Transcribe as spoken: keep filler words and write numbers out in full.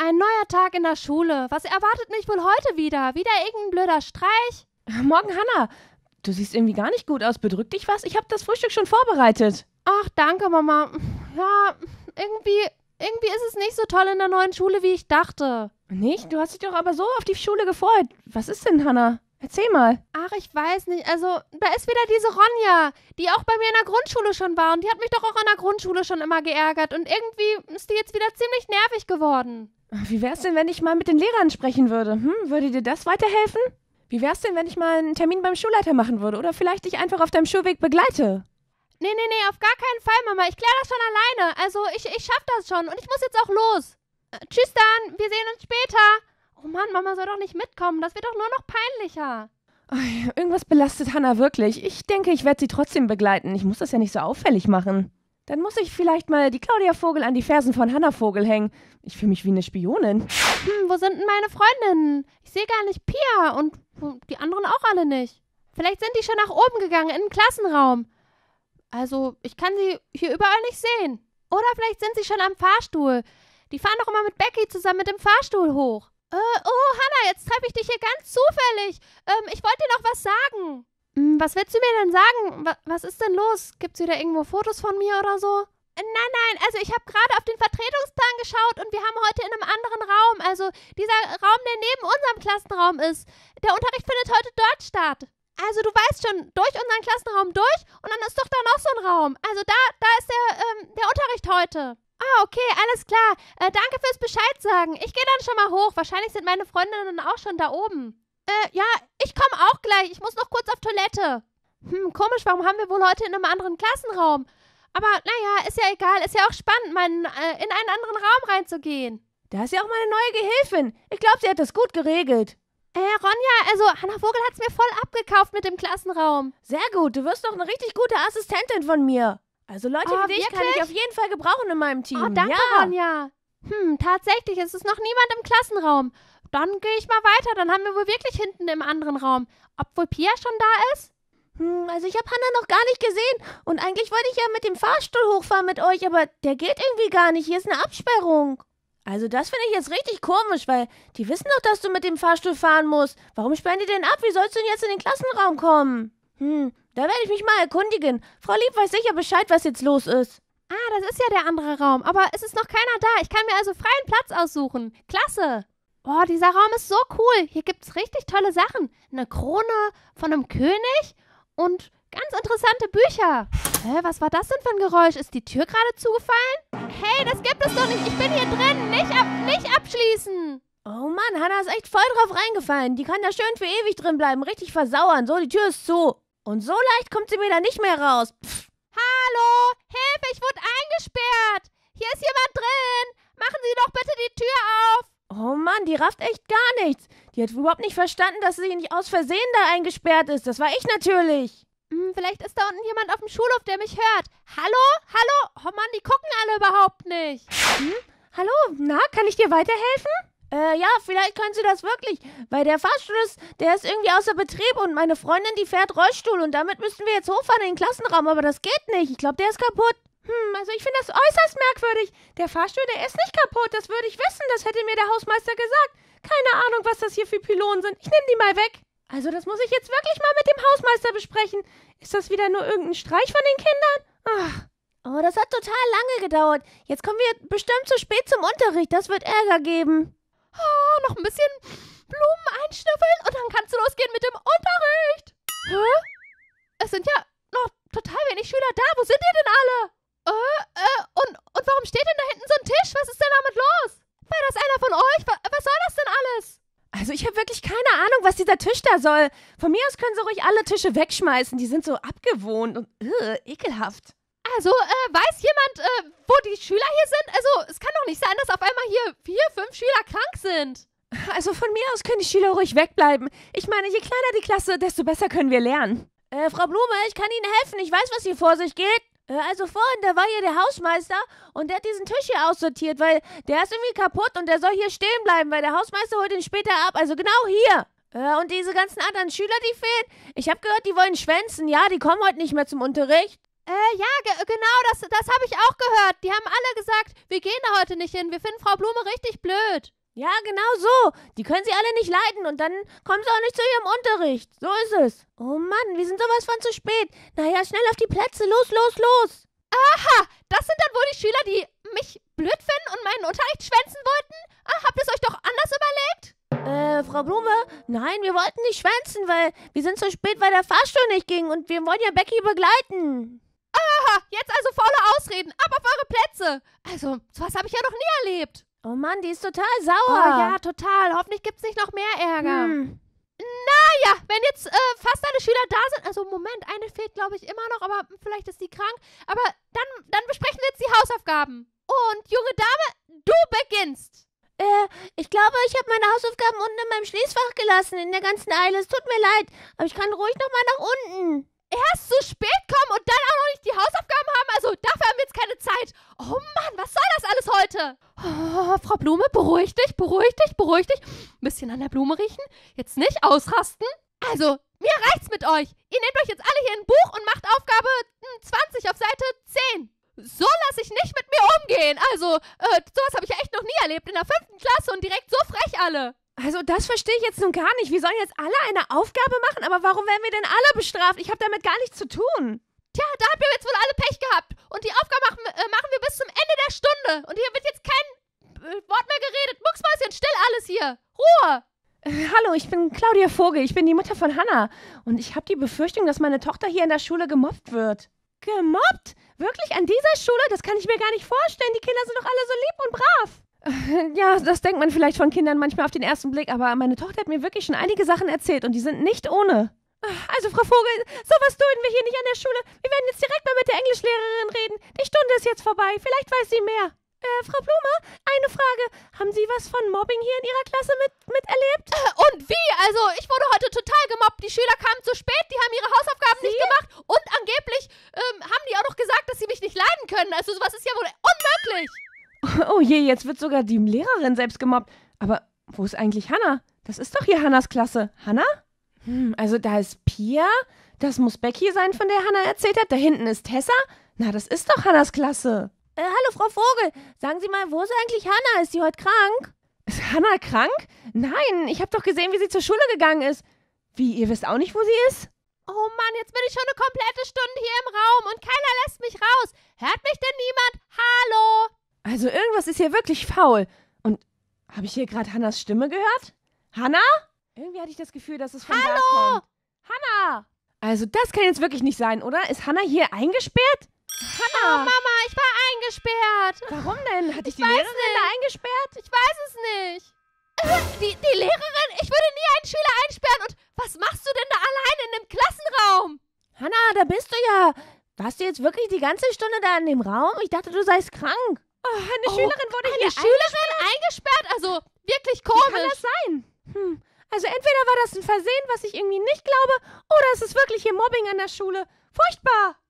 Ein neuer Tag in der Schule. Was erwartet mich wohl heute wieder? Wieder irgendein blöder Streich? Morgen, Hannah. Du siehst irgendwie gar nicht gut aus. Bedrückt dich was? Ich habe das Frühstück schon vorbereitet. Ach, danke, Mama. Ja, irgendwie, irgendwie ist es nicht so toll in der neuen Schule, wie ich dachte. Nicht? Du hast dich doch aber so auf die Schule gefreut. Was ist denn, Hannah? Erzähl mal. Ach, ich weiß nicht. Also, da ist wieder diese Ronja, die auch bei mir in der Grundschule schon war. Und die hat mich doch auch in der Grundschule schon immer geärgert. Und irgendwie ist die jetzt wieder ziemlich nervig geworden. Wie wär's denn, wenn ich mal mit den Lehrern sprechen würde? Hm, würde dir das weiterhelfen? Wie wär's denn, wenn ich mal einen Termin beim Schulleiter machen würde? Oder vielleicht dich einfach auf deinem Schulweg begleite? Nee, nee, nee, auf gar keinen Fall, Mama. Ich kläre das schon alleine. Also, ich, ich schaff das schon. Und ich muss jetzt auch los. Äh, tschüss dann. Wir sehen uns später. Oh Mann, Mama soll doch nicht mitkommen. Das wird doch nur noch peinlicher. Ach, irgendwas belastet Hannah wirklich. Ich denke, ich werde sie trotzdem begleiten. Ich muss das ja nicht so auffällig machen. Dann muss ich vielleicht mal die Claudia Vogel an die Fersen von Hannah Vogel hängen. Ich fühle mich wie eine Spionin. Hm, wo sind denn meine Freundinnen? Ich sehe gar nicht Pia und die anderen auch alle nicht. Vielleicht sind die schon nach oben gegangen, in den Klassenraum. Also, ich kann sie hier überall nicht sehen. Oder vielleicht sind sie schon am Fahrstuhl. Die fahren doch immer mit Becky zusammen mit dem Fahrstuhl hoch. Äh, oh, Hannah, jetzt treffe ich dich hier ganz zufällig. Ähm, ich wollte dir noch was sagen. Hm, was willst du mir denn sagen? Wa- was ist denn los? Gibt's wieder irgendwo Fotos von mir oder so? Äh, Nein, nein, also ich habe gerade auf den Vertretungsplan geschaut und wir haben heute in einem anderen Raum, also dieser Raum, der neben unserem Klassenraum ist. Der Unterricht findet heute dort statt. Also du weißt schon, durch unseren Klassenraum durch und dann ist doch da noch so ein Raum. Also da, da ist der, ähm, der Unterricht heute. Ah, okay, alles klar. Äh, danke fürs Bescheid sagen. Ich gehe dann schon mal hoch. Wahrscheinlich sind meine Freundinnen auch schon da oben. Äh, ja, ich komme auch gleich. Ich muss noch kurz auf Toilette. Hm, komisch, warum haben wir wohl heute in einem anderen Klassenraum? Aber naja, ist ja egal. Ist ja auch spannend, mal in, äh, in einen anderen Raum reinzugehen. Da ist ja auch meine neue Gehilfin. Ich glaube, sie hat das gut geregelt. Äh, Ronja, also Hannah Vogel hat's mir voll abgekauft mit dem Klassenraum. Sehr gut, du wirst doch eine richtig gute Assistentin von mir. Also Leute Oh, wie dich kann wirklich? ich auf jeden Fall gebrauchen in meinem Team. Oh, danke, ja. Ronja. Hm, tatsächlich, es ist noch niemand im Klassenraum. Dann gehe ich mal weiter, dann haben wir wohl wirklich hinten im anderen Raum. Ob wohl Pia schon da ist? Hm, also ich habe Hannah noch gar nicht gesehen. Und eigentlich wollte ich ja mit dem Fahrstuhl hochfahren mit euch, aber der geht irgendwie gar nicht. Hier ist eine Absperrung. Also das finde ich jetzt richtig komisch, weil die wissen doch, dass du mit dem Fahrstuhl fahren musst. Warum sperren die denn ab? Wie sollst du denn jetzt in den Klassenraum kommen? Hm, da werde ich mich mal erkundigen. Frau Lieb weiß sicher Bescheid, was jetzt los ist. Ah, das ist ja der andere Raum, aber es ist noch keiner da. Ich kann mir also freien Platz aussuchen. Klasse. Oh, dieser Raum ist so cool. Hier gibt's richtig tolle Sachen. Eine Krone von einem König und ganz interessante Bücher. Hä, was war das denn für ein Geräusch? Ist die Tür gerade zugefallen? Hey, das gibt es doch nicht. Ich bin hier drin. Nicht, ab, nicht abschließen. Oh Mann, Hannah ist echt voll drauf reingefallen. Die kann da schön für ewig drin bleiben, richtig versauern. So, die Tür ist zu. Und so leicht kommt sie mir da nicht mehr raus. Pff. Hallo, Hilfe, ich wurde eingesperrt. Hier ist jemand drin. Machen Sie doch bitte die Tür auf. Oh Mann, die rafft echt gar nichts. Die hat überhaupt nicht verstanden, dass sie nicht aus Versehen da eingesperrt ist. Das war ich natürlich. Hm, vielleicht ist da unten jemand auf dem Schulhof, der mich hört. Hallo? Hallo? Oh Mann, die gucken alle überhaupt nicht. Hm? Hallo? Na, kann ich dir weiterhelfen? Äh, ja, vielleicht können Sie das wirklich. Weil der Fahrstuhl ist, der ist irgendwie außer Betrieb und meine Freundin, die fährt Rollstuhl und damit müssten wir jetzt hochfahren in den Klassenraum, aber das geht nicht. Ich glaube, der ist kaputt. Hm, also ich finde das äußerst merkwürdig. Der Fahrstuhl, der ist nicht kaputt, das würde ich wissen, das hätte mir der Hausmeister gesagt. Keine Ahnung, was das hier für Pylonen sind. Ich nehme die mal weg. Also das muss ich jetzt wirklich mal mit dem Hausmeister besprechen. Ist das wieder nur irgendein Streich von den Kindern? Ach. Oh, das hat total lange gedauert. Jetzt kommen wir bestimmt zu spät zum Unterricht. Das wird Ärger geben. Oh, noch ein bisschen Blumen einschnüffeln und dann kannst du losgehen mit dem Unterricht. Hä? Es sind ja noch total wenig Schüler da. Wo sind die denn alle? Äh, äh, und, und warum steht denn da hinten so ein Tisch? Was ist denn damit los? War das einer von euch? Was, was soll das denn alles? Also ich habe wirklich keine Ahnung, was dieser Tisch da soll. Von mir aus können sie ruhig alle Tische wegschmeißen. Die sind so abgewohnt und uh, ekelhaft. Also, äh, weiß jemand, äh, wo die Schüler hier sind? Also, es kann doch nicht sein, dass auf einmal hier vier, fünf Schüler krank sind. Also von mir aus können die Schüler ruhig wegbleiben. Ich meine, je kleiner die Klasse, desto besser können wir lernen. Äh, Frau Blume, ich kann Ihnen helfen. Ich weiß, was hier vor sich geht. Äh, also vorhin, da war hier der Hausmeister und der hat diesen Tisch hier aussortiert, weil der ist irgendwie kaputt und der soll hier stehen bleiben, weil der Hausmeister holt ihn später ab. Also genau hier. Äh, und diese ganzen anderen Schüler, die fehlen. Ich habe gehört, die wollen schwänzen. Ja, die kommen heute nicht mehr zum Unterricht. Äh, ja, ge genau, das, das habe ich auch gehört. Die haben alle gesagt, wir gehen da heute nicht hin. Wir finden Frau Blume richtig blöd. Ja, genau so. Die können sie alle nicht leiden und dann kommen sie auch nicht zu ihrem Unterricht. So ist es. Oh Mann, wir sind sowas von zu spät. Naja, schnell auf die Plätze. Los, los, los. Aha, das sind dann wohl die Schüler, die mich blöd finden und meinen Unterricht schwänzen wollten? Ah, habt ihr es euch doch anders überlegt? Äh, Frau Blume, nein, wir wollten nicht schwänzen, weil wir sind zu spät, weil der Fahrstuhl nicht ging und wir wollen ja Becky begleiten. Aha, jetzt also faule Ausreden. Ab auf eure Plätze. Also, sowas habe ich ja noch nie erlebt. Oh Mann, die ist total Oh sauer. ja, total. Hoffentlich gibt's nicht noch mehr Ärger. Hm. Naja, wenn jetzt äh, fast alle Schüler da sind, also Moment, eine fehlt glaube ich immer noch, aber vielleicht ist die krank. Aber dann, dann besprechen wir jetzt die Hausaufgaben. Und junge Dame, du beginnst. Äh, ich glaube, ich habe meine Hausaufgaben unten in meinem Schließfach gelassen, in der ganzen Eile. Es tut mir leid, aber ich kann ruhig nochmal nach unten. Erst zu spät kommen und dann auch noch nicht die Hausaufgaben haben, also dafür haben wir jetzt keine Zeit. Oh Mann, was soll das alles heute? Oh, Frau Blume, beruhig dich, beruhig dich, beruhig dich. Ein bisschen an der Blume riechen, jetzt nicht ausrasten. Also, mir reicht's mit euch. Ihr nehmt euch jetzt alle hier ein Buch und macht Aufgabe zwanzig auf Seite zehn. So lasse ich nicht mit mir umgehen. Also, äh, sowas habe ich ja echt noch nie erlebt. In der fünften Klasse und direkt so frech alle. Also das verstehe ich jetzt nun gar nicht. Wir sollen jetzt alle eine Aufgabe machen, aber warum werden wir denn alle bestraft? Ich habe damit gar nichts zu tun. Tja, da habt ihr jetzt wohl alle Pech gehabt. Und die Aufgabe machen, äh, machen wir bis zum Ende der Stunde. Und hier wird jetzt kein äh, Wort mehr geredet. Mucksmäuschen, still alles hier. Ruhe. Äh, hallo, ich bin Claudia Vogel. Ich bin die Mutter von Hannah. Und ich habe die Befürchtung, dass meine Tochter hier in der Schule gemobbt wird. Gemobbt? Wirklich an dieser Schule? Das kann ich mir gar nicht vorstellen. Die Kinder sind doch alle so lieb und brav. Ja, das denkt man vielleicht von Kindern manchmal auf den ersten Blick, aber meine Tochter hat mir wirklich schon einige Sachen erzählt und die sind nicht ohne. Also, Frau Vogel, sowas dulden wir hier nicht an der Schule. Wir werden jetzt direkt mal mit der Englischlehrerin reden. Die Stunde ist jetzt vorbei. Vielleicht weiß sie mehr. Äh, Frau Blume, eine Frage. Haben Sie was von Mobbing hier in Ihrer Klasse mit, miterlebt? Äh, und wie? Also, ich wurde heute total gemobbt. Die Schüler kamen zu spät, die haben ihre Hausaufgaben Sie? nicht gemacht. Und angeblich ähm, haben die auch noch gesagt, dass sie mich nicht leiden können. Also, sowas ist ja wohl unmöglich. Oh je, jetzt wird sogar die Lehrerin selbst gemobbt. Aber wo ist eigentlich Hannah? Das ist doch hier Hannahs Klasse. Hannah? Hm, also da ist Pia. Das muss Becky sein, von der Hannah erzählt hat. Da hinten ist Tessa. Na, das ist doch Hannahs Klasse. Äh, hallo, Frau Vogel. Sagen Sie mal, wo ist eigentlich Hannah? Ist sie heute krank? Ist Hannah krank? Nein, ich habe doch gesehen, wie sie zur Schule gegangen ist. Wie, ihr wisst auch nicht, wo sie ist? Oh Mann, jetzt bin ich schon eine komplette Stunde hier im Raum und keiner lässt mich raus. Hört mich denn niemand? Hallo? Also irgendwas ist hier wirklich faul. Und habe ich hier gerade Hannahs Stimme gehört? Hannah? Irgendwie hatte ich das Gefühl, dass es von da kommt. Hannah! Also das kann jetzt wirklich nicht sein, oder? Ist Hannah hier eingesperrt? Oh Mama, ich war eingesperrt. Warum denn? Hat dich die weiß Lehrerin nicht. da eingesperrt? Ich weiß es nicht. Äh, Die, die Lehrerin? Ich würde nie einen Schüler einsperren. Und was machst du denn da alleine in dem Klassenraum? Hannah, da bist du ja. Warst du jetzt wirklich die ganze Stunde da in dem Raum? Ich dachte, du seist krank. Oh, eine Oh, Schülerin wurde Eine hier Schülerin eingesperrt? Also wirklich Wie kann komisch. das sein? Hm. Also entweder war das ein Versehen, was ich irgendwie nicht glaube, oder es ist wirklich hier Mobbing an der Schule. Furchtbar.